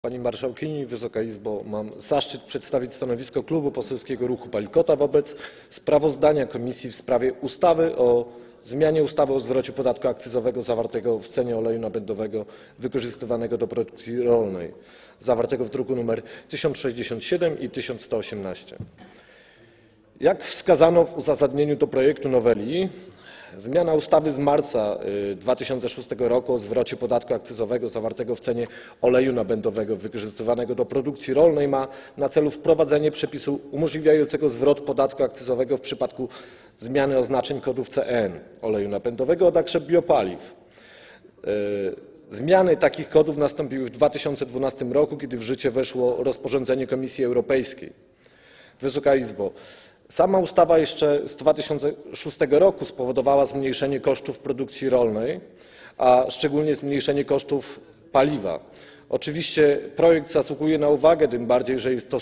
Pani Marszałkini, Wysoka Izbo, mam zaszczyt przedstawić stanowisko Klubu Poselskiego Ruchu Palikota wobec sprawozdania Komisji w sprawie ustawy o zmianie ustawy o zwrocie podatku akcyzowego zawartego w cenie oleju napędowego wykorzystywanego do produkcji rolnej, zawartego w druku nr 1067 i 1118. Jak wskazano w uzasadnieniu do projektu noweli, zmiana ustawy z marca 2006 roku o zwrocie podatku akcyzowego zawartego w cenie oleju napędowego wykorzystywanego do produkcji rolnej ma na celu wprowadzenie przepisu umożliwiającego zwrot podatku akcyzowego w przypadku zmiany oznaczeń kodów CN oleju napędowego, a także biopaliw. Zmiany takich kodów nastąpiły w 2012 roku, kiedy w życie weszło rozporządzenie Komisji Europejskiej. Wysoka Izbo, sama ustawa jeszcze z 2006 roku spowodowała zmniejszenie kosztów produkcji rolnej, a szczególnie zmniejszenie kosztów paliwa. Oczywiście projekt zasługuje na uwagę, tym bardziej, że jest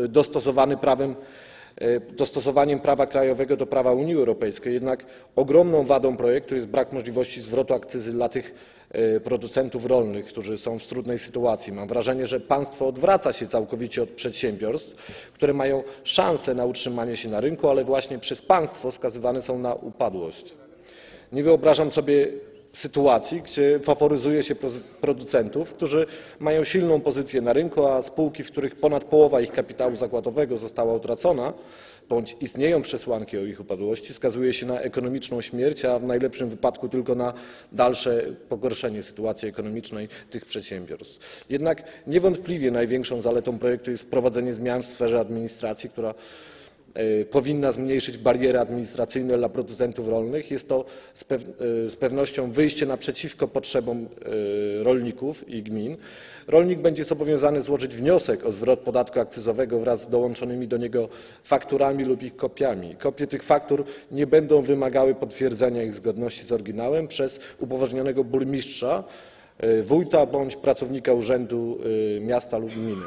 dostosowaniem prawa krajowego do prawa Unii Europejskiej. Jednak ogromną wadą projektu jest brak możliwości zwrotu akcyzy dla tych producentów rolnych, którzy są w trudnej sytuacji. Mam wrażenie, że państwo odwraca się całkowicie od przedsiębiorstw, które mają szansę na utrzymanie się na rynku, ale właśnie przez państwo skazywane są na upadłość. Nie wyobrażam sobie sytuacji, gdzie faworyzuje się producentów, którzy mają silną pozycję na rynku, a spółki, w których ponad połowa ich kapitału zakładowego została utracona, bądź istnieją przesłanki o ich upadłości, skazuje się na ekonomiczną śmierć, a w najlepszym wypadku tylko na dalsze pogorszenie sytuacji ekonomicznej tych przedsiębiorstw. Jednak niewątpliwie największą zaletą projektu jest wprowadzenie zmian w sferze administracji, która powinna zmniejszyć bariery administracyjne dla producentów rolnych. Jest to z pewnością wyjście naprzeciwko potrzebom rolników i gmin. Rolnik będzie zobowiązany złożyć wniosek o zwrot podatku akcyzowego wraz z dołączonymi do niego fakturami lub ich kopiami. Kopie tych faktur nie będą wymagały potwierdzenia ich zgodności z oryginałem przez upoważnionego burmistrza, wójta bądź pracownika urzędu miasta lub gminy.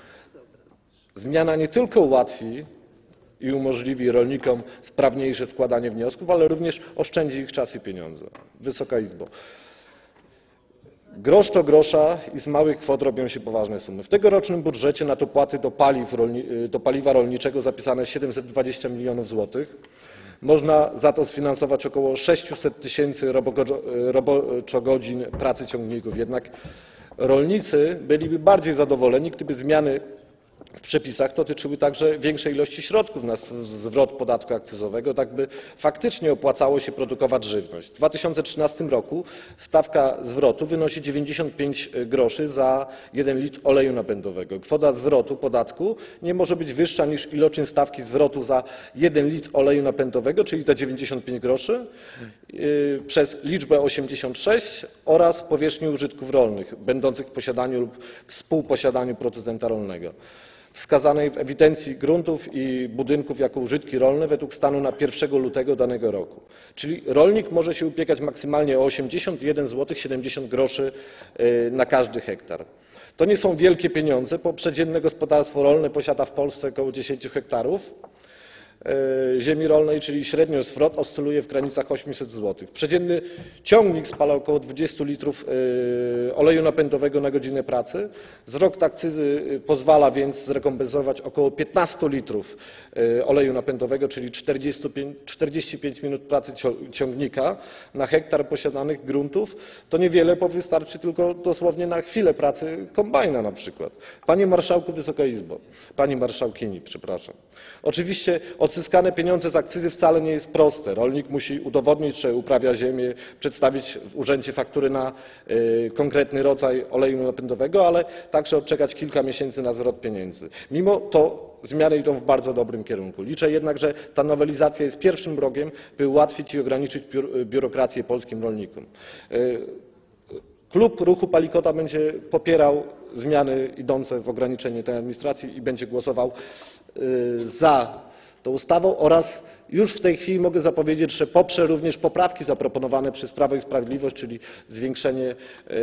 Zmiana nie tylko ułatwi i umożliwi rolnikom sprawniejsze składanie wniosków, ale również oszczędzi ich czas i pieniądze. Wysoka Izbo, grosz to grosza i z małych kwot robią się poważne sumy. W tegorocznym budżecie na dopłaty do paliwa rolniczego zapisane 720 milionów złotych. Można za to sfinansować około 600 tysięcy roboczogodzin pracy ciągników. Jednak rolnicy byliby bardziej zadowoleni, gdyby zmiany w przepisach dotyczyły także większej ilości środków na zwrot podatku akcyzowego, tak by faktycznie opłacało się produkować żywność. W 2013 roku stawka zwrotu wynosi 95 groszy za 1 litr oleju napędowego. Kwota zwrotu podatku nie może być wyższa niż iloczyn stawki zwrotu za 1 litr oleju napędowego, czyli te 95 groszy, przez liczbę 86 oraz powierzchni użytków rolnych będących w posiadaniu lub współposiadaniu producenta rolnego, wskazanej w ewidencji gruntów i budynków jako użytki rolne według stanu na 1 lutego danego roku. Czyli rolnik może się ubiegać maksymalnie o 81 zł 70 groszy na każdy hektar. To nie są wielkie pieniądze, bo przeciętne gospodarstwo rolne posiada w Polsce około 10 hektarów ziemi rolnej, czyli średnio zwrot oscyluje w granicach 800 zł. Przeciętny ciągnik spala około 20 litrów oleju napędowego na godzinę pracy. Zwrot akcyzy pozwala więc zrekompensować około 15 litrów oleju napędowego, czyli 45 minut pracy ciągnika na hektar posiadanych gruntów. To niewiele, bo wystarczy tylko dosłownie na chwilę pracy kombajna na przykład. Panie Marszałku, Wysoka Izbo, Pani Marszałkini, przepraszam. Oczywiście odzyskane pieniądze z akcyzy wcale nie jest proste. Rolnik musi udowodnić, że uprawia ziemię, przedstawić w urzędzie faktury na konkretny rodzaj oleju napędowego, ale także odczekać kilka miesięcy na zwrot pieniędzy. Mimo to zmiany idą w bardzo dobrym kierunku. Liczę jednak, że ta nowelizacja jest pierwszym krokiem, by ułatwić i ograniczyć biurokrację polskim rolnikom. Klub Ruchu Palikota będzie popierał zmiany idące w ograniczenie tej administracji i będzie głosował za tą ustawą oraz już w tej chwili mogę zapowiedzieć, że poprze również poprawki zaproponowane przez Prawo i Sprawiedliwość, czyli zwiększenie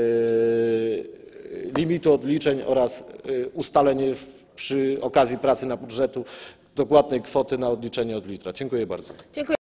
limitu odliczeń oraz ustalenie przy okazji pracy nad budżetem dokładnej kwoty na odliczenie od litra. Dziękuję bardzo.